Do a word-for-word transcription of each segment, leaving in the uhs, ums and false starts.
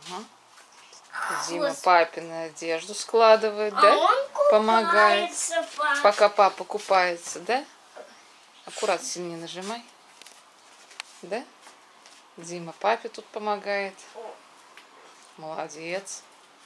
Ага. Дима папину одежду складывает, а да? Он Помогает. папа. Пока папа купается, да? Аккуратно сильнее нажимай. Да? Дима папе тут помогает. Молодец.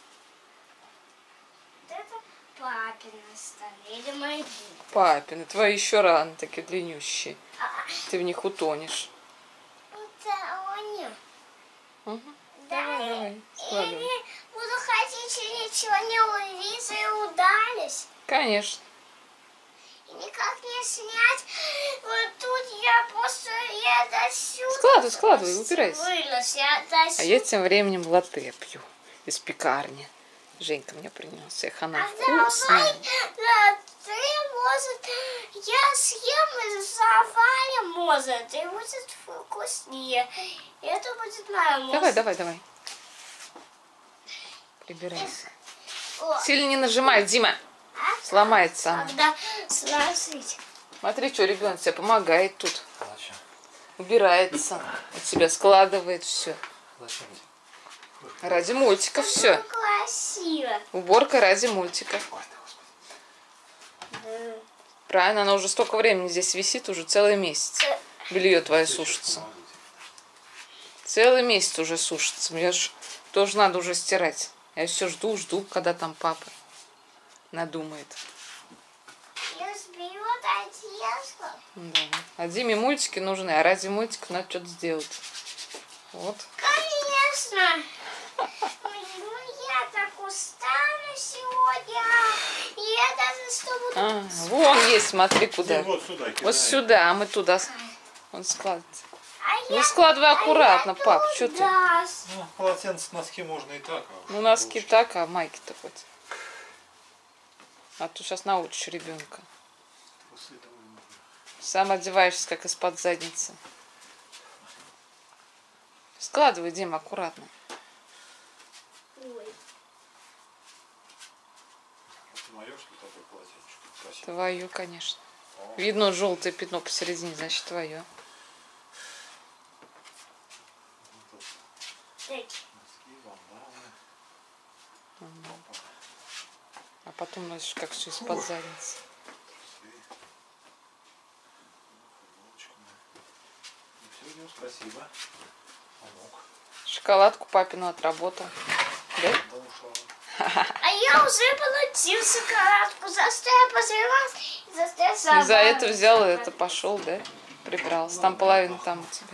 Вот это папин на столе или мои? Папины. Твои еще рано такие длиннющие. А, Ты в них утонешь. это они. Угу. Да, Давай, давай, складывай. или буду ходить, и ничего не увидеть, и удались. Конечно. И никак не снять. Вот тут я просто, я до сюда. Складывай, складывай, убирайся. Вылез, я до сюда. А я тем временем латте пью из пекарни. Женька мне принес их. Она вкусная. Да, ты, может, я съем и заварим, может, и будет вкуснее. Это будет моя. Давай, давай, давай. Прибирайся. О, Сильно не нажимай, Дима. а? Сломается она. Когда сложить. Смотри, что ребенок тебе помогает тут. Убирается. От себя складывает все. Ради мультика все. Ну, красиво. Уборка ради мультика. Да. Правильно, она уже столько времени здесь висит, уже целый месяц. Белье твое сушится. Целый месяц уже сушится. Мне же тоже надо уже стирать. Я все жду, жду, когда там папа надумает. Я сбила одежду. Да. А Диме мультики нужны, а ради мультиков надо что-то сделать. Вот. Конечно. Ну, я так устала сегодня. И я даже что буду... А, вон есть, смотри, куда. Вот сюда кидай. Вот сюда, а мы туда. Он складывается. А Ну я- складывай а аккуратно, я пап, что ты? туда. Ну, полотенце, носки можно и так. а Ну носки так, а майки-то хоть. А то сейчас научишь ребенка. после этого не можно. Сам одеваешься, как из-под задницы. Складывай, Дима, аккуратно. Ой. Это мое, что такое полотенчик? Красиво. Твое, конечно. О, Видно желтое пятно посередине, значит твое. вот Так. носки, вандалы. Опа. А потом носишь как все из-под задницы. Трусы. Футболочка. Ну, все, Дим, спасибо. Помог. Шоколадку папину отработал. Да? Да ушла. А я уже получил шоколадку. За что я позревалась? За что я И сама. за это взял, и это пошел, да? Прибрался. Там половина там у тебя.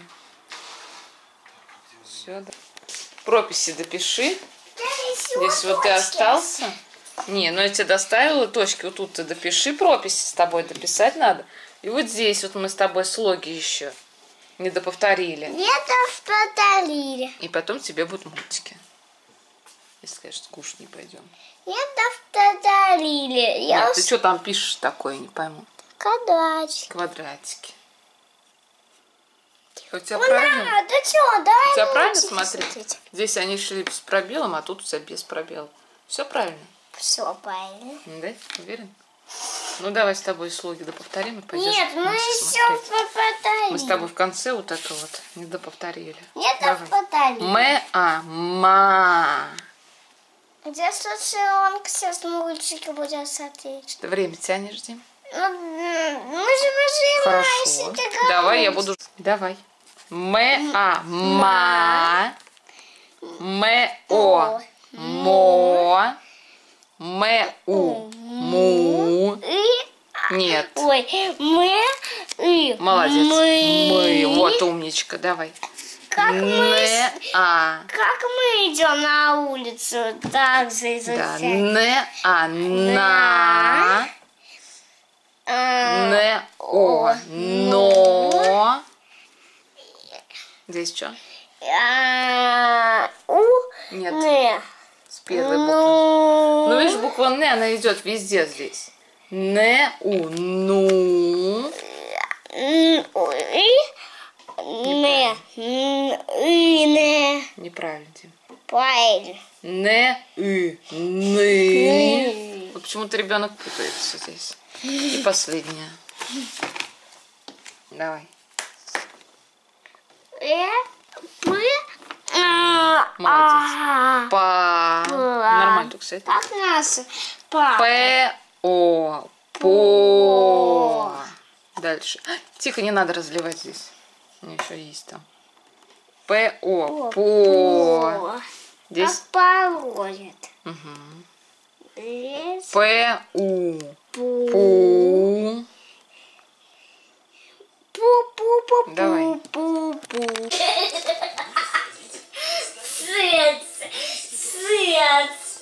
Все, да. Прописи допиши. Здесь вот ты остался. Не, ну я тебе доставила точки. Вот тут ты допиши прописи с тобой. Дописать надо. И вот здесь вот мы с тобой слоги еще не доповторили. Это повторили. И потом тебе будут мультики. Если, конечно, скучно не пойдем. Это повторили. Я Нет, ты что там пишешь такое, не пойму. квадратик. Квадратики. У тебя Ну правильно? да, ты что, давай У тебя правильно мультики смотреть? смотреть. Здесь они шли с пробелом, а тут у тебя без пробела. Все правильно? Все правильно. Да? Уверен? Ну давай с тобой слоги доповторим и пойдешь. Нет, мы мультик еще смотреть. повторили. Мы с тобой в конце вот это вот не доповторили. Нет, Давай. повторили. М, а, ма. Где он сейчас мультики будет смотреть? Ты время тянешь, Дим? Ну, мы же нажимаем, Хорошо. если ты Давай, я говоришь. буду... Давай. М, а, ма. М, о. Мо. М, у. Му. И... Нет. Ой, мы... И... Молодец. Мы... Мы. Вот умничка. Давай. Как мы... Н, а. Как мы идем на улицу, так же Да. изучать. Н, а. На. А, Н, о. Но. Здесь что? а, У... Нет. Не. С первой буквы. Ну... Ну, видишь, буква Н, она идет везде здесь. Н, у, ну. М, И... Не. М, И... Не. Неправильно, Дим. Правильно. Н, и, ны. Вот почему-то ребенок путается здесь. И последняя. Давай. Э, Мы... а, Молодец. А, Па. Па. Нормально, только кстати. Как нас? Па. П. О. По. Дальше. Тихо, не надо разливать здесь. У меня еще есть там. П. О. По. Здесь. Как паролит. Угу. Лес. П. У. Пу. Пу. Пу-пу-пу-пу. Давай. Пу-пу. Сыц. Сыц.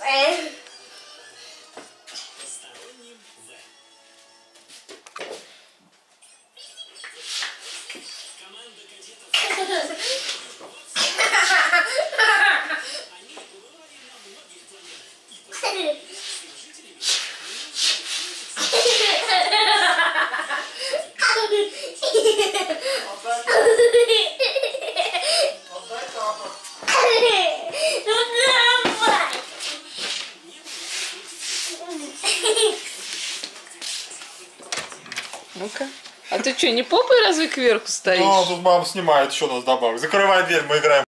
Ну-ка. А ты что, не попой разве кверху стоишь? Ну, тут мама снимает еще нас добавок. Закрывай дверь, мы играем.